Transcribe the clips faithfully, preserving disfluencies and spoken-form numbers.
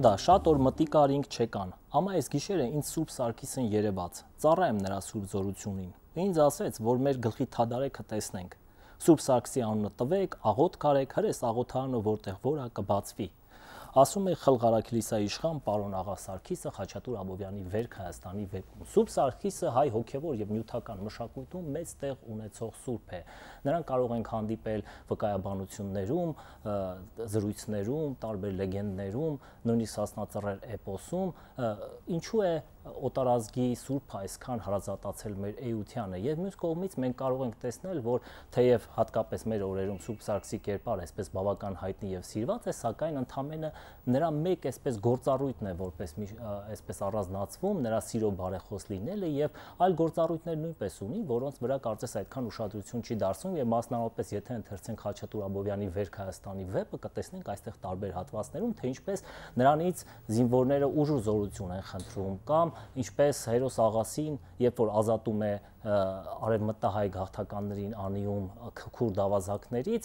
Pravda, շատ օր մտիկ արինք չեկան, ամա այս գիշերը ինձ Սուրբ Սարգիսն երևաց, ծառայեմ նրա սուրբ զորությունին, ինձ ասեց, որ մեր գլխի թադարեքը տեսնենք, Սուրբ Սարգսի անունը տվեք, աղոտ կարեք, հրես աղոթարանը որտեղ որա կբացվի, ասում է խլղարաքիլիսա իշխան պարոն աղա Սարգիսը Խաչատուր Աբովյանի Վերք Հայաստանի վեպում։ Սուրբ Սարգիսը հայ հոգևոր եւ նյութական մշակույթում մեծ տեղ ունեցող սուրբ է։ Նրան կարող ենք հանդիպել վկայաբանություններում, զրույցներում, տարբեր լեգենդներում, նույնիսկ Սասնածռեր էպոսում, ինչու է օտարազգի սուրբը այսքան հարազատացել մեր էությանը եւ մյուս կողմից մենք կարող ենք տեսնել, որ թեև հատկապես մեր օրերում Սուրբ Սարգսի կերպարը այսպես բավական հայտնի եւ սիրված է, սակայն ընդամենը նրա մեկ այսպես գործառույթն է, որպես այսպես առանձնացվում, նրա սիրո բարեխոս լինելը եւ այլ գործառույթներ նույնպես ունի, որոնց վրա կարծես այդքան ուշադրություն չի դարձվում եւ մասնավորապես եթե ընթերցենք Խաչատուր Աբովյանի Վերք Հայաստանի վեպը, կտեսնենք այստեղ տարբեր հատվածներում, թե ինչպես նրանից զինվորները ուժ ու զորություն են խնդրում կամ ինչպես հերոս աղասին, երբ որ ազատում է արևմտահայ գաղթականներին անիում քուր դավազակներից,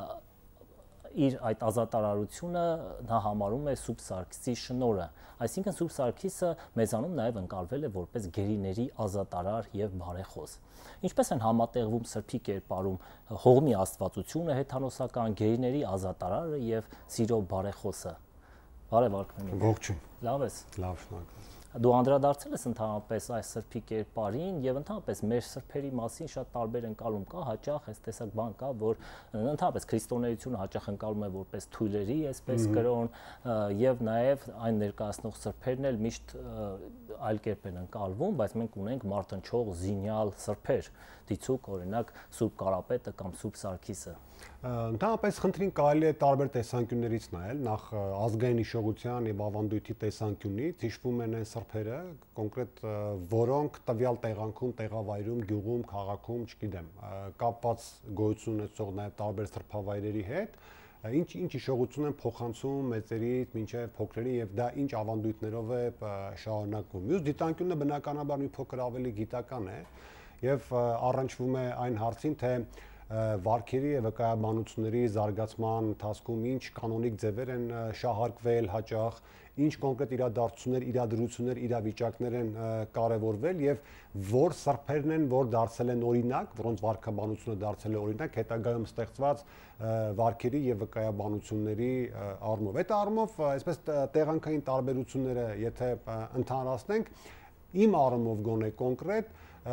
իր այդ ազատարարությունը նա համարում է Սուրբ Սարգսի շնորհը, այսինքն Սուրբ Սարգիսը մեզանում նաև ընկալվել է որպես գերիների ազատարար եւ բարեխոս։ Ինչպես են համատեղվում սրբի կերպարում հողմի աստվածությունը, հեթանոսական գերիների ազատարարը եւ սիրո բարեխոսը։ Բարև Արքմենիկ։ Ողջույն։ Լավ ես։ Լավ, շնորհակալ։ Դու անդրադարձել ես ընդհանրապես այս սրբի կերպարին եւ ընդհանրապես մեր սրբերի մասին շատ տարբեր ընկալում կա, հաճախ այս տեսակ բան կա, որ ընդհանրապես քրիստոնեությունը հաճախ ընկալում է որպես թույլերի, այսպես կրոն եւ նաեւ այն ներկայացնող սրբերն էլ միշտ այլ կերպ են ընկալվում, բայց մենք ունենք մարտնչող զինյալ սրբեր, դիցուկ օրինակ Սուրբ Կարապետը կամ Սուրբ Սարգիսը։ Ընդհանրապես խնդրին կարելի է տարբեր տեսանկյուններից նայել, նախ ազգային իշխողության եւ ավանդույթի տեսանկյունից հիշվում են այն սրբերը, կոնկրետ որոնք տվյալ տեղանքում, տեղավայրում, գյուղում, քաղաքում, չգիտեմ, կապված գոյություն ունեցող նաեւ տարբեր սրբավայրերի հետ, ինչ ինչ իշխողություն են փոխանցում մեծերից մինչև փոքրերի եւ դա ինչ ավանդույթներով է շարունակվում։ Մյուս դիտանկյունը բնականաբար մի փոքր ավելի գիտական է եւ առնչվում է այն հարցին, թե վարքերի եւ վկայաբանությունների զարգացման ընթացքում ինչ կանոնիկ ձևեր են շահարկվել հաճախ, ինչ կոնկրետ իրադարձություններ, իրադրություններ, իրավիճակներ են կարևորվել եւ որ սրբերն են, որ դարձել են օրինակ, որոնց վարքաբանությունը դարձել է օրինակ հետագայում ստեղծված վարքերի եւ վկայաբանությունների առումով։ Այդ առումով այսպես տեղանքային տարբերությունները եթե ընդհանրացնենք, իմ առումով գոնե կոնկրետ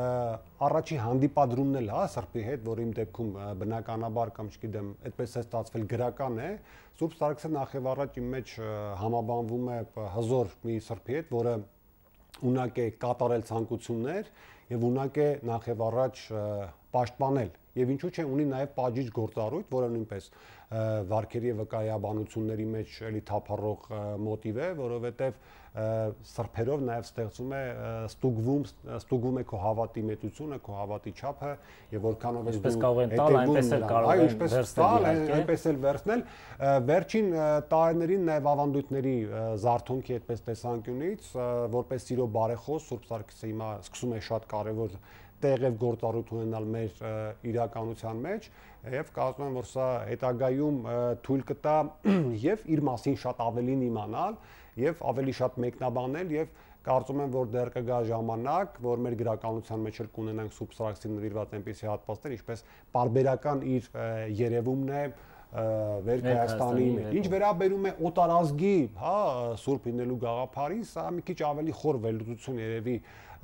առաջի հանդիպադրումն էլ հա սրբի հետ, որ իմ դեպքում բնականաբար կամ չգիտեմ, այդպես է ստացվել գրական է, Սուրբ Սարգսը նախ եւ առաջ իմ մեջ համաբանվում է հզոր մի սրբի հետ, որը ունակ է կատարել ցանկություններ եւ ունակ է նախ եւ առաջ պաշտպանել եւ ինչու՞ չէ ունի նաեւ պատժիչ գործառույթ, որը նույնպես վարքերի եւ վկայաբանությունների մեջ էլի թափառող մոտիվ է, որովհետեւ սրբերով նաեւ ստեղծում է ստուգվում, ստուգվում է քո հավատի մեծությունը, քո հավատի չափը եւ որքանով ես դու այնպես էլ վերցնել, վերջին տարիներին նաեւ ավանդույթների զարթոնքի այդպես տեսանկյունից, որպես սիրո բարեխոս Սուրբ Սարգիսը հիմա սկսում է շատ կարեւոր տեղ եւ գործառույթ ունենալ մեր իրականության մեջ եւ կարծում եմ որ սա հետագայում թույլ կտա եւ իր մասին շատ ավելին իմանալ եւ ավելի շատ մեկնաբանել եւ կարծում եմ որ դեռ կգա ժամանակ որ մեր գրականության մեջ էլ կունենանք Սուրբ Սարգսին նվիրված այնպիսի հատվածներ ինչպես պարբերական իր երևումն է Վերք Հայաստանի մեջ ինչ վերաբերում է օտարազգի հա սուրբ լինելու գաղափարին սա մի քիչ ավելի խոր վերլուծություն երևի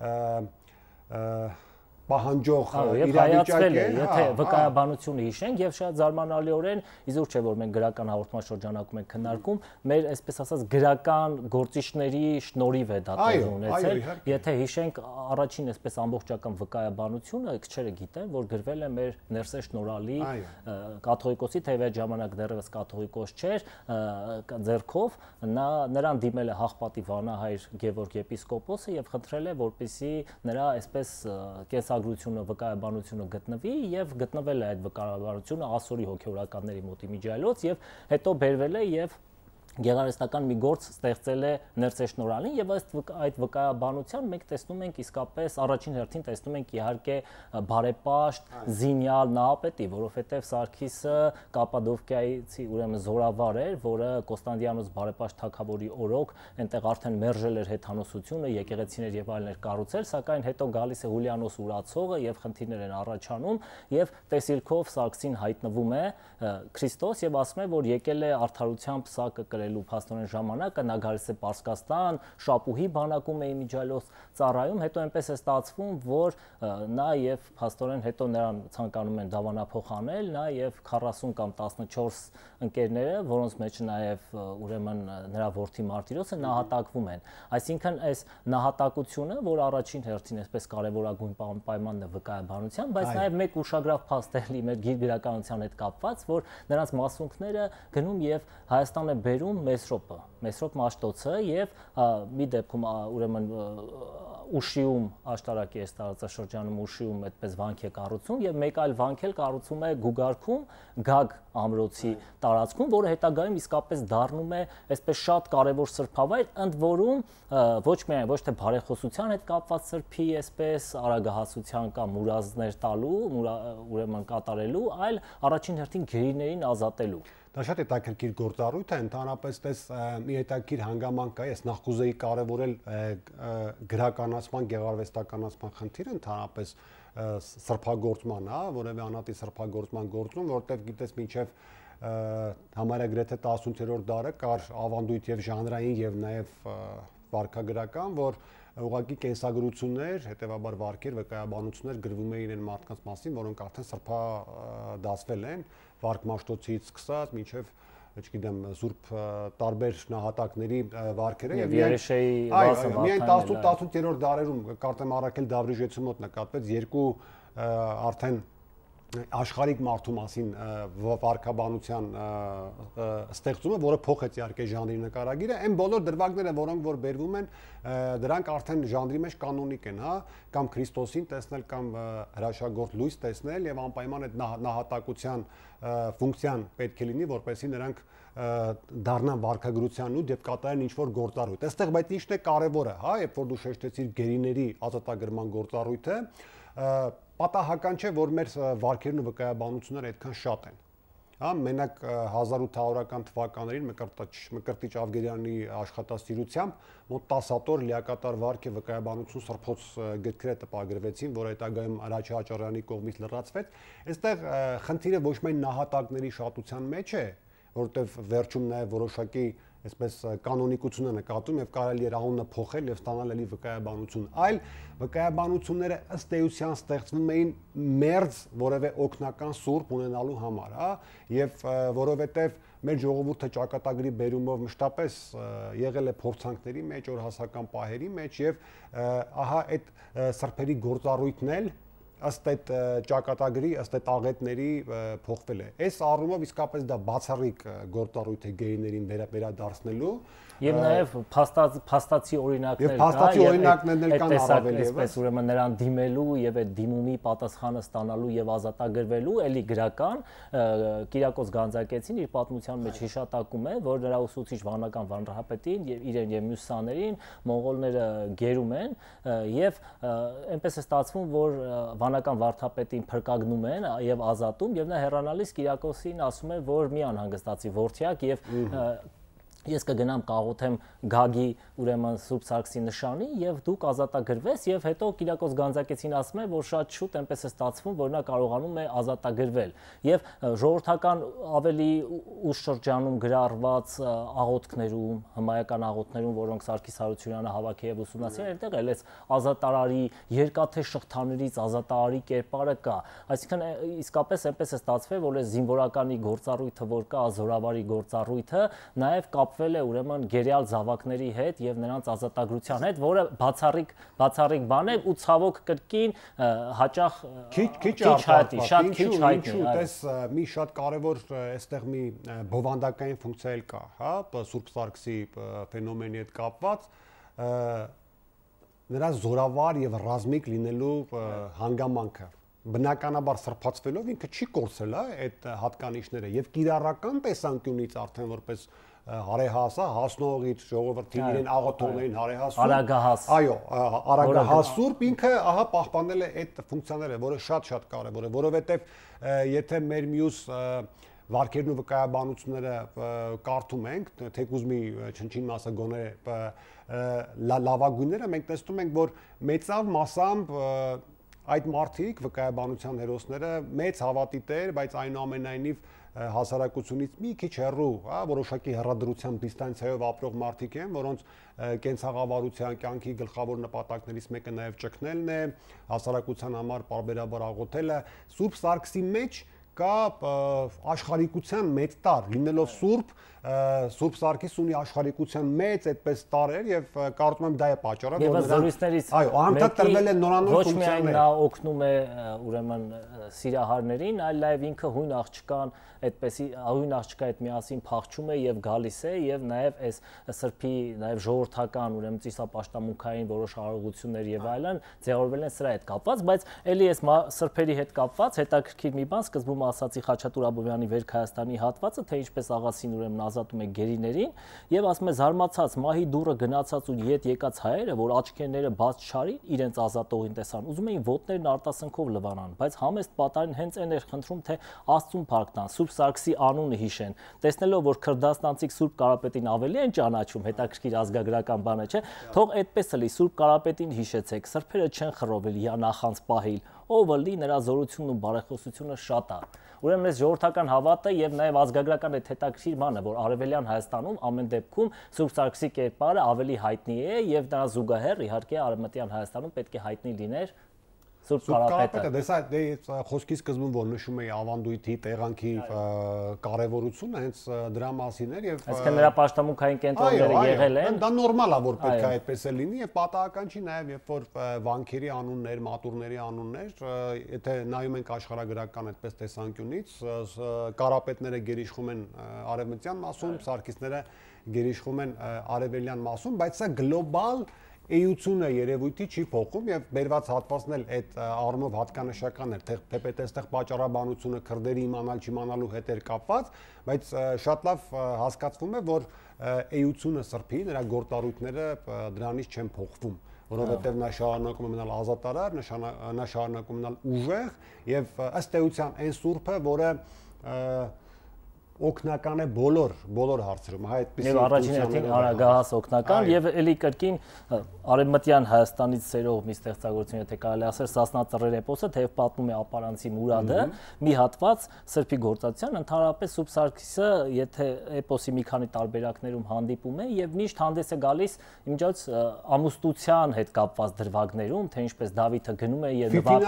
պահանջող իրավիճակ է, եթե վկայաբանությունը հիշենք եւ շատ զարմանալիորեն իզուր չէ որ մենք գրական հաղորդման շրջանակում ենք քննարկում, մեր այսպես ասած գրական գործիչների շնորհիվ է դա տեղի ունեցել, եթե հիշենք առաջին այսպես ամբողջական վկայաբանությունը, քչերը գիտեն, որ գրվել է մեր ներսե շնորհալի կաթողիկոսի, թեև այդ ժամանակ դեռևս կաթողիկոս չէր, ձեռքով նա նրան դիմել է Հաղպատի վանահայր Գևորգ եպիսկոպոսը եւ խնդրել է որպեսզի նրա այսպես կես agrությունը վկայաբանությունը գտնվի եւ գտնվել է այդ վկայաբանությունը ասորի հոգեորականների մոտի միջայլոց եւ հետո բերվել է եւ գեղարվեստական մի գործ ստեղծել է ներծեշնորհալին եւ ըստ այդ վկայաբանության մենք տեսնում ենք իսկապես առաջին հերթին տեսնում ենք իհարկե բարեպաշտ զինյալ նահապետի, որովհետեւ Սարգիսը Կապադովկիայցի ուրեմն զորավար էր, որը Կոստանդիանոս բարեպաշտ թագավորի օրոք այնտեղ արդեն մերժել էր հեթանոսությունը, եկեղեցիներ եւ այլն էր կառուցել, սակայն հետո գալիս է Հուլիանոս Ուրացողը եւ խնդիրներ են առաջանում եւ տեսիլքով Սարգսին հայտնվում է Քրիստոս եւ ասում է, որ եկել է արդարությամբ սակը կրելու փաստորեն ժամանակը, նա գալիս է Պարսկաստան, շապուհի բանակում է իմիջիալոս ծառայում, հետո այնպես է ստացվում, որ նա եւ փաստորեն հետո նրան ցանկանում են դավանափոխ անել, նա եւ քառասուն կամ տասնչորս ընկերները, որոնց մեջ նաեւ ուրեմն նրա որդի Մարտիրոսը նահատակվում են։ Այսինքն այս նահատակությունը, որ առաջին հերթին այսպես կարևորագույն պայմանն է վկայաբանության, բայց նաեւ մեկ ուշագրավ փաստ է մեր գրականության հետ կապված, որ նրանց մասունքները գնում եւ Հայաստան է բերում Մեսրոպը, Մեսրոպ Մաշտոցը եւ մի դեպքում ուրեմն Ուշիում աշտարակի այս տարածաշրջանում Ուշիում այդպես վանք է կառուցում եւ մեկ այլ վանք էլ կառուցում է Գուգարքում Գագ ամրոցի տարածքում, որը հետագայում իսկապես դառնում է այսպես շատ կարևոր սրբավայր, ընդ որում ոչ միայն ոչ թե բարեխոսության հետ կապված սրբի այսպես արագահասության կամ մուրազներ տալու, ուրեմն կատարելու, այլ առաջին հերթին գերիներին ազատելու։ Դա շատ հետաքրքիր գործառույթ է, ընդհանրապես տես մի հետաքրքիր հանգամանք կա, ես նախ կուզեի կարևորել գրականացման, գեղարվեստականացման խնդիրը, ընդհանրապես սրբագործման, հա, որևէ անհատի սրբագործման գործում, որտեղ գիտես մինչև համարյա գրեթե տասնութերորդ դարը կար ավանդույթ եւ ժանրային եւ նաեւ վարքագրական, որ ուղղակի կենսագրություններ, հետեւաբար վարքեր, վկայաբանություններ գրվում էին այն մարդկանց մասին, որոնք արդեն սրբադասվել են, վարքմաշտոցից սկսած մինչև, չգիտեմ, Սուրբ տարբեր նահատակների վարքերը եւ Երեշեի վասը վարքան։ Միայն տասնութ-տասնութերորդ դարերում Կարտեմ Արաքել Դավրիժեցու մոտ նկատվեց երկու արդեն աշխարհիկ մարդու մասին վարքաբանության ստեղծումը, որը փոխեց իհարկե ժանրի նկարագիրը, այն բոլոր դրվագները, որոնք որ բերվում են, դրանք արդեն ժանրի մեջ կանոնիկ են, հա, կամ Քրիստոսին տեսնել, կամ հրաշագործ լույս տեսնել եւ անպայման այդ նահատակության ֆունկցիան պետք է լինի, որպեսզի նրանք դառնան վարքագրության ու եւ կատարեն ինչ-որ գործառույթ։ Այստեղ բայց ինչն է կարևորը, հա, երբ որ դու շեշտեցիր գերիների ազատագրման գործառույթը, պատահական չէ, որ մեր վարքերն ու վկայաբանությունները այդքան շատ են։ Հա, մենակ հազար ութ հարյուրական թվականներին Մկրտիչ Ավգերյանի աշխատասիրությամբ մոտ տասը հատոր լիակատար վարք եւ վկայաբանություն սրբոց գրքերը տպագրվեցին, որ հետագայում Արաչի Աճարյանի կողմից լրացվեց։ Այստեղ խնդիրը ոչ միայն նահատակների շատության մեջ է, որտեղ վերջում նաեւ որոշակի այսպես կանոնիկությունը նկատում եւ կարելի էր անունը փոխել եւ ստանալ ելի վկայաբանություն, այլ վկայաբանությունները ըստ էության ստեղծվում էին մերձ որևէ օգնական սուրբ ունենալու համար, հա, եւ որովհետեւ մեր ժողովուրդը ճակատագրի բերումով մշտապես եղել է փորձանքների մեջ, օրհասական պահերի մեջ եւ ահա այդ սրբերի գործառույթն էլ ըստ այդ ճակատագրի, ըստ այդ աղետների փոխվել է։ Այս առումով իսկապես դա բացառիկ գործառույթ է գերիներին վերադարձնելու եւ նաեւ փաստացի օրինակներ կա, եւ փաստացի օրինակներն էլ կան առավել եւս, այսպես ուրեմն նրան դիմելու եւ այդ դիմումի պատասխանը ստանալու եւ ազատագրվելու, էլի գրական Կիրակոս Գանձակեցին իր պատմության մեջ հիշատակում է, որ նրա ուսուցիչ վանական վանրահապետին եւ իրեն եւ մյուս սաներին մոնղոլները գերում են եւ այնպես է ստացվում, որ վանական վարդապետին փրկագնում են եւ ազատում եւ նա հեռանալիս Կիրակոսին ասում է, որ մի անհանգստացի ворթյակ եւ ես կգնամ կաղոթեմ Գագի ուրեմն Սուրբ Սարգսի նշանի եւ դուք ազատագրվես եւ հետո Կիրակոս Գանձակեցին ասում է, որ շատ շուտ այնպես է ստացվում, որ նա կարողանում է ազատագրվել եւ ժողովրդական ավելի ուշ շրջանում գրառված աղոթքներում, հմայական աղոթքներում, որոնք Սարգիս Հարությունյանը հավաքի եւ ուսումնասիրել, այնտեղ էլ էս ազատարարի երկաթե շղթաներից ազատարարի կերպարը կա, այսինքն իսկապես այնպես է ստացվել, որ այս զինվորականի գործառույթը, որ կա զորավարի գործառույթը, նաեւ կապվել է ուրեմն գերիալ զավակների հետ եւ նրանց ազատագրության հետ, որը բացառիկ բացառիկ բան է ու ցավոք կրկին հաճախ քիչ քիչ հայտնի, շատ քիչ հայտնի, այդպես մի շատ կարևոր այստեղ մի բովանդակային ֆունկցիա էլ կա, հա, Սուրբ Սարգսի ֆենոմենի հետ կապված նրա զորավար եւ ռազմիկ լինելու հանգամանքը բնականաբար սրբացվելով ինքը չի կորցել, հա, այդ հատկանիշները եւ կիրառական տեսանկյունից արդեն որպես հարեհասա, հասնողից ժողովրդին իրեն աղոթողներին հարեհաս սուրբ, արագահաս։ Այո, արագահաս սուրբ ինքը ահա պահպանել է այդ ֆունկցիաները, որը շատ-շատ կարևոր է, որովհետև եթե մեր մյուս վարքերն ու վկայաբանությունները կարդում ենք, թեկուզ մի չնչին մասը գոնե լավագույնները, մենք տեսնում ենք, որ մեծավ մասամբ այդ մարդիկ, վկայաբանության հերոսները մեծ հավատի տեր, բայց այնուամենայնիվ հասարակությունից մի քիչ հեռու, հա, որոշակի հեռադրության դիստանցիայով ապրող մարդիկ են, որոնց կենցաղավարության կյանքի գլխավոր նպատակներից մեկը նաև ճգնելն է, հասարակության համար պարբերաբար աղոթելը։ Սուրբ Սարգսի մեջ կա աշխարհիկության մեծ տար, լինելով սուրբ, Սուրբ Սարգիս ունի աշխարհիկության մեծ այդպես տարեր եւ կարծում եմ դա է պատճառը, որ զորույցներից այո, անընդհատ տրվել են նորանոր ֆունկցիաներ։ Ոչ միայն նա օգնում է ուրեմն սիրահարներին, այլ նաև ինքը հույն աղջկան այդպեսի հույն աղջկա հետ միասին փախչում է եւ գալիս է եւ նաեւ այս սրբի նաեւ ժողովրդական ուրեմն ծիսապաշտամունքային որոշ արարողություններ եւ այլն ձևավորվել են սրա հետ կապված, բայց ելի այս սրբերի հետ կապված հետաքրքիր մի բան սկզբում ասացի Խաչատուր Աբովյանի Վերք Հայաստանի հատվածը, թե ինչպես աղասին ուրեմն ազատում է գերիներին եւ ասում է զարմացած մահի դուրը գնացած ու ետ եկած հայերը, որ աչքերները բաց չարին իրենց ազատողին տեսան, ուզում էին ոտներն արտասնքով լվանան, բայց համեստ պատարին հենց այն էր խնդրում, թե Աստծուն փառքնան, Սուրբ Սարգսի անունը հիշեն, տեսնելով որ քրդաստանցիք Սուրբ Կարապետին ավելի են ճանաչում, հետաքրքիր ազգագրական բան է, չէ՞, թող այդպես էլի Սուրբ Կարապետին հիշեցեք, սրբերը չեն խռովել, յա նախանց պահիլ, ով լի նրա զորությունն ու բարեխոսությունը շատ է։ Ուրեմն այս ժողովրդական հավատը եւ նաեւ ազգագրական այդ հետաքրքիր բանը, որ արևելյան Հայաստանում ամեն դեպքում Սուրբ Սարգսի կերպարը ավելի հայտնի է եւ դրա զուգահեռ իհարկե արևմտյան Հայաստանում պետք է հայտնի լիներ Սուրբ Կարապետը։ Դեսա դե խոսքի սկզբում որ նշում էի ավանդույթի տեղանքի կարևորությունը, հենց դրա մասին էր եւ այսինքն նրա պաշտամունքային կենտրոնները եղել են։ Դա նորմալ է որ պետք է այդպես է լինի եւ պատահական չի նաեւ երբ որ վանքերի անուններ, մատուրների անուններ, եթե նայում ենք աշխարհագրական այդպես տեսանկյունից, Կարապետները գերիշխում են արևմտյան մասում, Սարգիսները գերիշխում են արևելյան մասում, բայց սա գլոբալ էությունը երևույթի չի փոխում եւ բերված հատվածն էլ այդ առումով հատկանշական էր, թեպետ այստեղ պատճառաբանությունը քրդերի իմանալ չիմանալու հետ էր կապված, բայց շատ լավ հասկացվում է, որ էությունը սրբի, նրա գործառույթները դրանից չեն փոխվում, որովհետեւ նա շարունակում է մնալ ազատարար, նա շարունակում մնալ ուժեղ եւ ըստ էության այն սուրբը, որը օգնական է բոլոր բոլոր հարցերում, հա այդպես եւ առաջին հերթին արագահաս օգնական եւ էլի կրկին արևմտյան Հայաստանից սերող մի ստեղծագործություն, եթե կարելի ասել Սասնա ծռեր էպոսը, թեև պատմում է ապարանցի Մուրադը, մի հատված սրբի գործածության, ընդհանրապես Սուրբ Սարգիսը, եթե էպոսի մի քանի տարբերակներում հանդիպում է եւ միշտ հանդես է գալիս իմիջիայց ամուսնության հետ կապված դրվագներում, թե ինչպես Դավիթը գնում է եւ նվա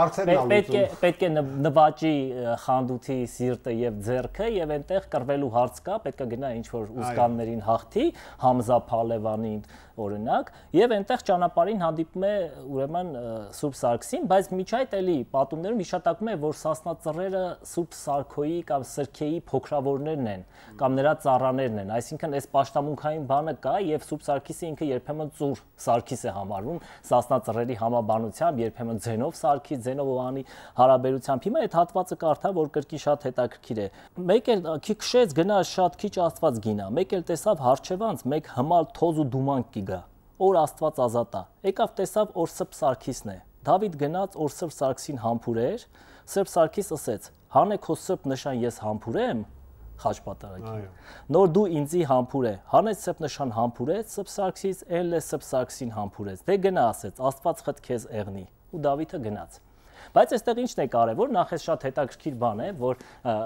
պետք է պետք է նվաճի խանդութի սիրտը եւ ձեռքը եւ այնտեղ կռվելու հարց կա, պետք է գնա ինչ-որ ուսկաններին հաղթի, Համզա Փալևանին օրինակ, եւ այնտեղ ճանապարհին հանդիպում է ուրեմն Սուրբ Սարգսին, բայց միջ այդ էլի պատումներում հիշատակում է, որ Սասնա ծռերը Սուրբ Սարգոյի կամ Սրքեի փոքրավորներն են, կամ նրա ծառաներն են, այսինքն այս պաշտամունքային բանը կա եւ Սուրբ Սարգիսը ինքը երբեմն ծուր Սարգիս է համարվում Սասնա ծռերի համաբանությամբ, երբեմն Ձենով Սարգիս, Ձենովանի հարաբերությամբ։ Հիմա այդ հատվածը կարդա, որ կրկի շատ հետաքրքիր է։ Մեկ էլ քիքշեց գնաց շատ քիչ Աստված գինա, մեկ էլ տեսավ հարչևանց, մեկ հմալ թոզ ու դումանք կիգա, օր Աստված ազատա, եկավ տեսավ օր Սուրբ Սարգիսն է, Դավիթ գնաց օր Սուրբ Սարգսին համբուրեր, Սուրբ Սարգիս ասեց, հանե քո սուրբ նշան ես համբուրեմ, խաչ պատարագի, նոր դու ինձի համբուրե, հանեց սուրբ նշան համբուրեց, Սուրբ Սարգսից էլ է Սուրբ Սարգսին համբուրեց, դե գնա ասեց, Աստված խտ քեզ եղնի, ու Դավիթը գնաց։ Բայց այստեղ ինչն է կարևոր, նախ էս շատ հետաքրքիր բան է, որ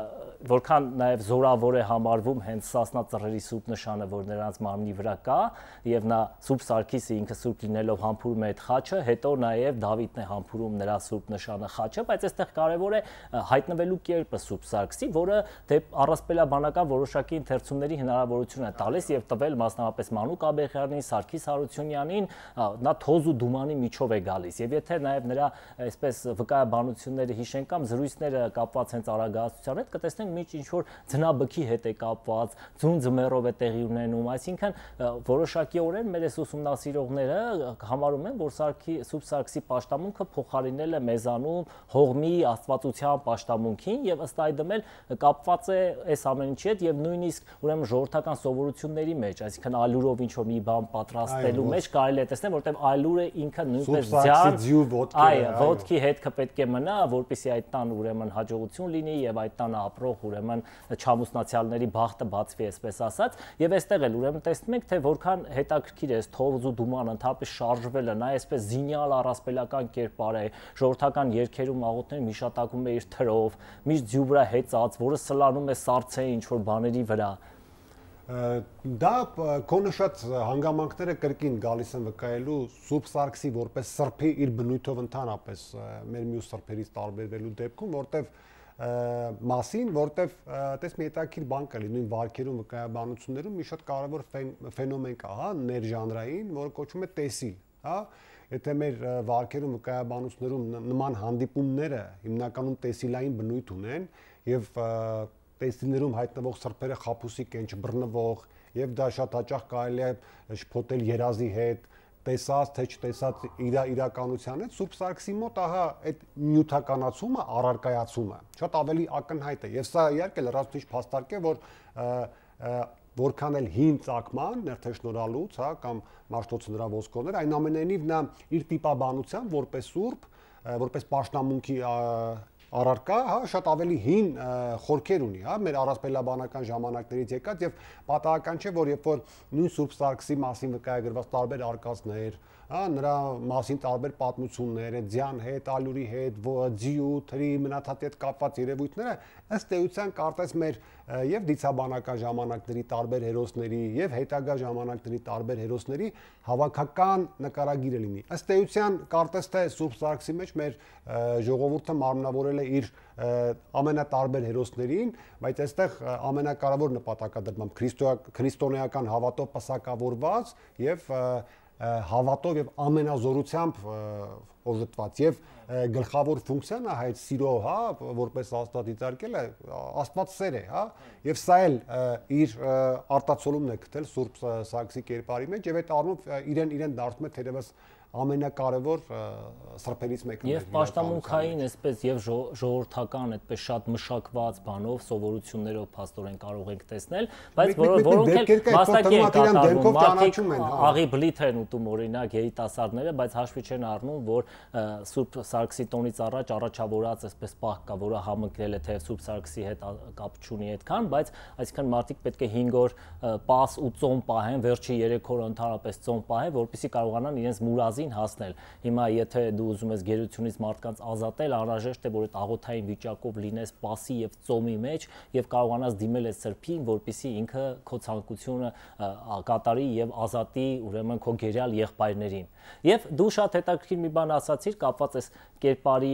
որքան նաև զորավոր է համարվում հենց Սասնա ծռերի սուրբ նշանը, որ նրանց մարմնի վրա կա, եւ նա Սուրբ Սարգիսը ինքը սուրբ լինելով համբուրում է այդ խաչը, հետո նաև Դավիթն է համբուրում նրա սուրբ նշանը խաչը, բայց այստեղ կարևոր է հայտնվելու կերպը Սուրբ Սարգսի, որը դե առասպելաբանական որոշակի ընթերցումների հնարավորություն է տալիս եւ տվել մասնավորապես Մանուկ Աբեղյանին, Սարգիս Հարությունյանին, նա թոզ ու դումանի միջով է գալիս եւ եթե նաև նրա այսպես վկայաբանությունները հիշենք կամ զրույցները կապված հենց արագահասության հետ, կտեսնենք միջ ինչ որ ձնաբքի հետ է կապված, ձուն ձմեռով է տեղի ունենում, այսինքն որոշակիորեն մեր այս ուսումնասիրողները համարում են, որ Սուրբ Սարգսի պաշտամունքը փոխարինել է մեզանում հողմի աստվածության պաշտամունքին եւ ըստ այդմ էլ կապված է այս ամեն ինչի հետ եւ նույնիսկ ուրեմն ժողովրդական սովորությունների մեջ, այսինքն ալյուրով ինչ որ մի բան պատրաստելու մեջ կարելի է տեսնել, որտեղ ալյուրը ինքը նույնպես ձյան, այո, ոտքի հետքը պետք է մնա, որպեսզի այդ տան ուրեմն հաջողություն լինի եւ այդ տանը ապրող ուրեմն չամուսնացյալների բախտը բացվի, այսպես ասած, եւ այստեղ էլ ուրեմն տեսնում ենք, թե որքան հետաքրքիր է այս թողոզ ու դուման ընդհանրապես շարժվելը, նա այսպես զինյալ առասպելական կերպար է, ժողովրդական երգերում աղոթներում հիշատակում է իր թրով, միշտ ձյու վրա հեծած, որը սլանում է սառցե ինչ որ բաների վրա։ Դա քո նշած հանգամանքները կրկին գալիս են վկայելու Սուրբ Սարգսի որպես սրբի իր բնույթով ընդհանրապես մեր մյուս սրբերից տարբերվելու դեպքում, որտեվ մասին, որտեվ տես մի հետաքրքիր բան կա լինում վարքերում վկայաբանություններում մի շատ կարևոր ֆենոմեն կա, հա, ներժանրային, որը կոչվում է տեսիլ, հա։ Եթե մեր վարքերում վկայաբանություններում նման հանդիպումները հիմնականում տեսիլային բնույթ ունեն եւ տեսիլներում հայտնվող սրբերը խաբուսիկ են, չբռնվող եւ դա շատ հաճախ կարելի է շփոթել երազի հետ, տեսած թե չտեսած իր իրականության հետ, Սուրբ Սարգսի մոտ ահա այդ նյութականացումը, առարկայացումը շատ ավելի ակնհայտ է եւ սա իհարկե լրացուցիչ փաստարկ է, որ որքան էլ հին ծագման ներթեշնորալուց, հա, կամ Մաշտոցը նրա ոսկորներ, այնուամենայնիվ նա իր տիպաբանությամբ որպես սուրբ, որպես պաշտամունքի առարկա, հա, շատ ավելի հին խորքեր ունի, հա, մեր առասպելաբանական ժամանակներից եկած եւ պատահական չէ, որ երբ որ նույն Սուրբ Սարգսի մասին վկայագրված տարբեր արկածներ, հա, նրա մասին տարբեր պատմություններ, այդ ձյան հետ, ալյուրի հետ, ձիու, թրի, մնացածի հետ կապված երևույթները ըստ էության կարծես մեր եւ դիցաբանական ժամանակների տարբեր հերոսների եւ հետագա ժամանակների տարբեր հերոսների հավաքական նկարագիրը լինի։ Ըստ էության կարծես թե Սուրբ Սարգսի մեջ մեր ժողովուրդը մարմնավորել է իր ամենատարբեր հերոսներին, բայց այստեղ ամենակարևոր նպատակադրմամբ քրիստոնեական հավատով պսակավորված եւ հավատով եւ ամենազորությամբ օժտված եւ գլխավոր ֆունկցիան է այդ սիրո, հա, որպես Աստված դիտարկել է, Աստված սեր է, հա, եւ սա էլ իր արտացոլումն է գտել Սուրբ Սարգսի կերպարի մեջ եւ այդ առումով իրեն իրեն դարձնում է թերևս ամենակարևոր սրբերից մեկը։ Եվ պաշտամունքային, այսպես եւ ժողովրդական, այդպես շատ մշակված բանով, սովորություններով փաստորեն կարող ենք տեսնել, բայց որոնք էլ մասնակի են կատարվում, մարդիկ աղի բլիթ են ուտում օրինակ երիտասարդները, բայց հաշվի չեն առնում, որ Սուրբ Սարգսի տոնից առաջ առաջավորած այսպես պահ կա, որը համընկնել է թե Սուրբ Սարգսի հետ կապ չունի այդքան, բայց այսինքն մարդիկ պետք է հինգ օր պաս ու ծոմ պահեն, վերջի երեք օր ընդհանրապես ծոմ պահեն, որպեսզի կարողանան իրենց մուրազի հասնել։ Հիմա եթե դու ուզում ես գերությունից մարդկանց ազատել, անհրաժեշտ է որ այդ աղոթային վիճակով լինես պասի եւ ծոմի մեջ եւ կարողանաս դիմել այդ սրբին, որպեսզի ինքը քո ցանկությունը կատարի եւ ազատի ուրեմն քո գերյալ եղբայրներին։ Եվ դու շատ հետաքրքիր մի բան ասացիր կապված այս կերպարի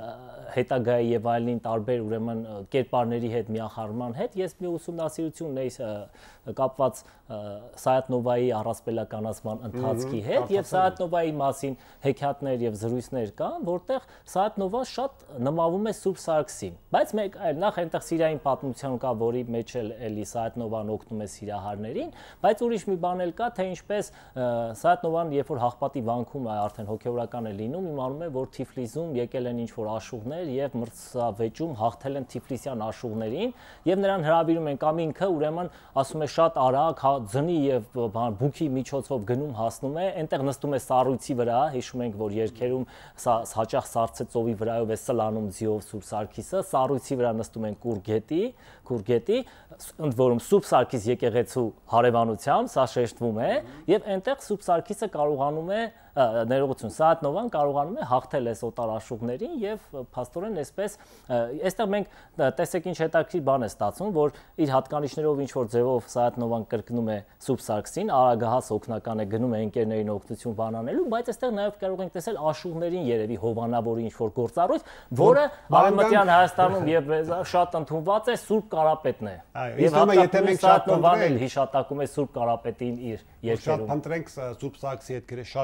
հետագայի եւ այլն տարբեր ուրեմն կերպարների հետ միախառնման հետ։ Ես մի ուսումնասիրություն ունեի կապված Սայաթնովայի առասպելականացման ընթացքի հետ եւ Սայաթնովայի մասին հեքիաթներ եւ զրույցներ կան, որտեղ Սայաթնովան շատ նմանվում է Սուրբ Սարգսին, բայց մեկ այլ նախ այնտեղ սիրային պատմություն կա, որի մեջ էլ էլի Սայաթնովան օգնում է սիրահարներին, բայց ուրիշ մի բան էլ կա, թե ինչպես Սայաթնովան երբ որ հաղպատի վանքում է արդեն հոգեորական է լինում, իմանում է, որ Թիֆլիսում եկել են ինչ-որ աշուղներ եւ մրցավեճում հաղթել են Թիֆլիսյան աշուղներին եւ նրան հրավիրում են կամ ինքը ուրեմն ասում է շատ արագ ձնի եւ բուքի միջոցով գնում հասնում է, այնտեղ նստում է սառույցի վրա, հիշում ենք, որ երգերում հաճախ սառցե ծովի վրայով է սլանում ձիով Սուրբ Սարգիսը, սառույցի վրա նստում են կուրգետի, կուրգետի, ընդ որում Սուրբ Սարգիս եկեղեցու հարևանությամբ, սա շեշտվում է, եւ այնտեղ Սուրբ Սարգիսը կարողանում է ներողություն, Սայաթնովան կարողանում է հաղթել այս օտար աշուղներին եւ փաստորեն այսպես այստեղ մենք տեսեք ինչ հետաքրքիր բան է ստացվում, որ իր հատկանիշներով ինչ որ ձևով Սայաթնովան կրկնում է Սուրբ Սարգսին, արագահաս օգնական է գնում է ընկերներին օգնություն բանանելու, բայց այստեղ նաեւ կարող ենք տեսնել աշուղներին երևի հովանավորի ինչ որ գործառույթ, որը Արևմտյան Հայաստանում եւ շատ ընդունված է Սուրբ Կարապետն է։ Եվ եթե մենք Սայաթնովան էլ հիշատակում է Սուրբ Կարապետին իր երկերում։ Շատ փնտրենք Սուրբ Սարգսի հետքերը շատ-շատ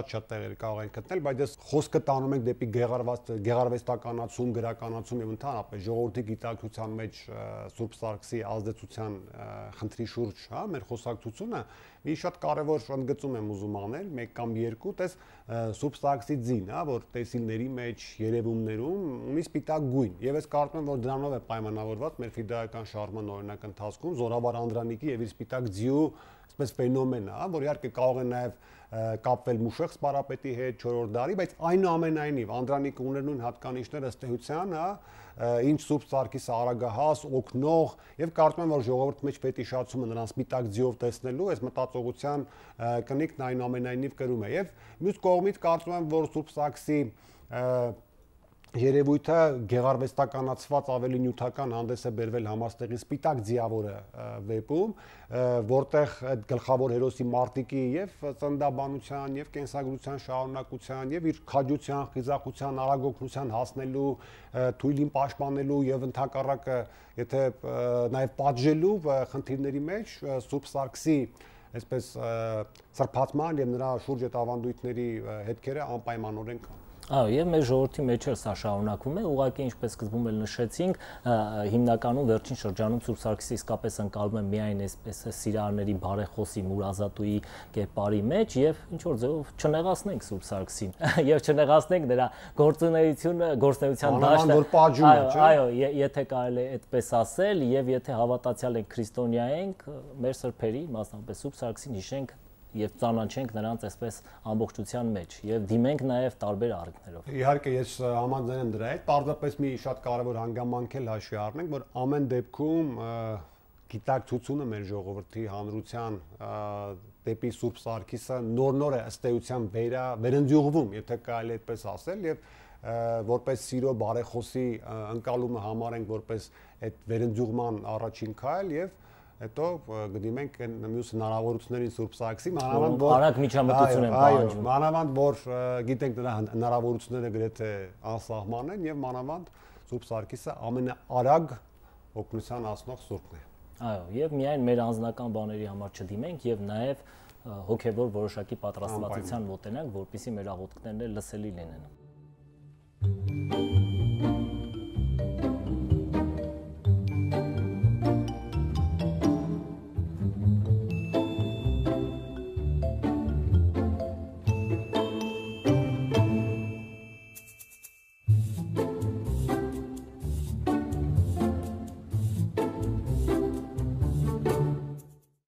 տեղեր կարող ենք գտնել, բայց ես խոսքը տանում ենք դեպի գեղարվեստականացում, գրականացում եւ ընդհանրապես ժողովրդի գիտակցության մեջ Սուրբ Սարգսի ազդեցության խնդրի շուրջ, հա, մեր խոսակցությունը մի շատ կարևոր ընդգծում եմ ուզում անել, մեկ կամ երկու, տես Սուրբ Սարգսի ձին, հա, որ տեսիլների մեջ, երևումներում ունի սպիտակ գույն, եւ ես կարծում եմ, որ դրանով է պայմանավորված մեր ֆիդայական շարժման օրինակ ընթացքում զորավար Անդրանիկի եւ իր սպիտակ ձիու այսպես ֆենոմենը, հա, որ իհարկե կարող է նաեւ կապվել Մուշեղ սպարապետի հետ չորրորդ դարի, բայց այնուամենայնիվ Անդրանիկը ուներ նույն հատկանիշները ըստ էության, հա, ինչ Սուրբ Սարգիսը արագահաս, օգնող եւ կարծում եմ, որ ժողովրդի մեջ ֆետիշացումը նրան սպիտակ ձիով տեսնելու այս մտածողության կնիքն այնուամենայնիվ կրում է եւ մյուս կողմից կարծում եմ, որ Սուրբ Սարգսի երևույթը գեղարվեստականացված ավելի նյութական հանդես է բերվել համաստեղի սպիտակ ձիավորը վեպում, որտեղ այդ գլխավոր հերոսի մարտիկի եւ ծննդաբանության եւ կենսագրության շարունակության եւ իր քաջության, խիզախության, արագօգնության հասնելու, թույլին պաշտպանելու եւ ընդհակառակը, եթե նաեւ պատժելու խնդիրների մեջ Սուրբ Սարգսի այսպես սրբացման եւ նրա շուրջ այդ ավանդույթների հետքերը անպայմանորեն կան։ Այո, եւ մեր ժողովրդի մեջ էլ սա շարունակվում է, ուղղակի ինչպես սկզբում էլ նշեցինք, հիմնականում վերջին շրջանում Սուրբ Սարգսը իսկապես ընկալվում է միայն այսպես սիրահարների բարեխոսի մուրազատուի կերպարի մեջ եւ ինչ որ ձեւով չնեղացնենք Սուրբ Սարգսին եւ չնեղացնենք նրա գործունեությունը, գործունեության դաշտը։ Այո, եթե կարելի է այդպես ասել եւ եթե հավատացյալ ենք քրիստոնյա ենք, մեր սրբերի, մասնավորապես Սուրբ Սարգսին հիշենք եւ ծանոթանանք նրանց այսպես ամբողջության մեջ եւ դիմենք նաեւ տարբեր առիթներով։ Իհարկե ես համաձայն եմ դրա հետ, պարզապես մի շատ կարևոր հանգամանք էլ հաշվի առնենք, որ ամեն դեպքում գիտակցությունը մեր ժողովրդի հանրության դեպի Սուրբ Սարգիսը նոր-նոր է ըստ էության վերա վերընձյուղվում, եթե կարելի այդպես ասել եւ որպես սիրո բարեխոսի ընկալումը համարենք որպես այդ վերընձյուղման առաջին քայլ եւ հետո գտիմենք մյուս հնարավորություններին Սուրբ Սարգսի, մանավանդ որ արագ միջամտություն են պահանջում, մանավանդ որ գիտենք նրա հնարավորությունները գրեթե անսահման են եւ մանավանդ Սուրբ Սարգիսը ամենաարագ օգնության հասնող սուրբն է։ Այո, եւ միայն մեր անձնական բաների համար չդիմենք եւ նաեւ հոգեվոր որոշակի պատրաստվածության մոտենանք, որպեսզի մեր աղոթքներն լսելի լինեն։